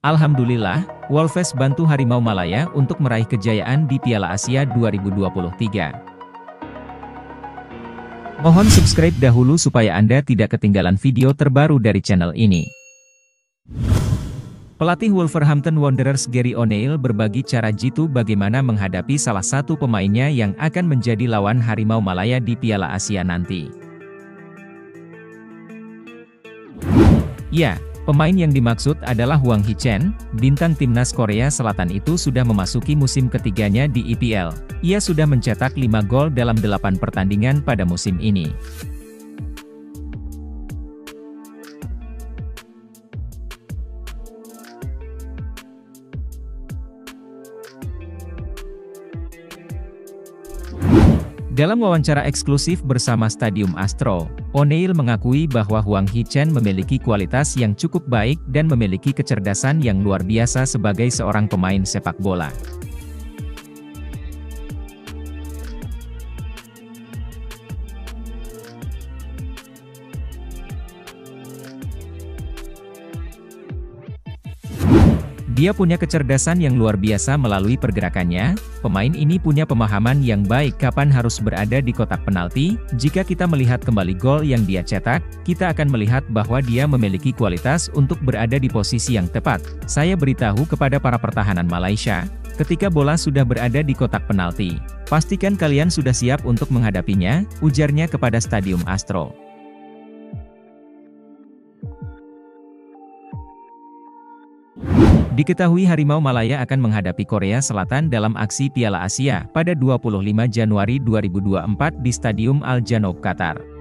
Alhamdulillah, Wolves bantu Harimau Malaya untuk meraih kejayaan di Piala Asia 2023. Mohon subscribe dahulu supaya Anda tidak ketinggalan video terbaru dari channel ini. Pelatih Wolverhampton Wanderers Gary O'Neil berbagi cara jitu bagaimana menghadapi salah satu pemainnya yang akan menjadi lawan Harimau Malaya di Piala Asia nanti. Ya, pemain yang dimaksud adalah Hwang Hee-chan, bintang timnas Korea Selatan itu sudah memasuki musim ketiganya di IPL. Ia sudah mencetak 5 gol dalam 8 pertandingan pada musim ini. Dalam wawancara eksklusif bersama Stadium Astro, O'Neil mengakui bahwa Hwang Hee-chan memiliki kualitas yang cukup baik dan memiliki kecerdasan yang luar biasa sebagai seorang pemain sepak bola. Dia punya kecerdasan yang luar biasa melalui pergerakannya. Pemain ini punya pemahaman yang baik kapan harus berada di kotak penalti. Jika kita melihat kembali gol yang dia cetak, kita akan melihat bahwa dia memiliki kualitas untuk berada di posisi yang tepat. Saya beritahu kepada para pertahanan Malaysia, ketika bola sudah berada di kotak penalti, pastikan kalian sudah siap untuk menghadapinya, ujarnya kepada Stadium Astro. Diketahui Harimau Malaya akan menghadapi Korea Selatan dalam aksi Piala Asia pada 25 Januari 2024 di Stadium Al Janoub, Qatar.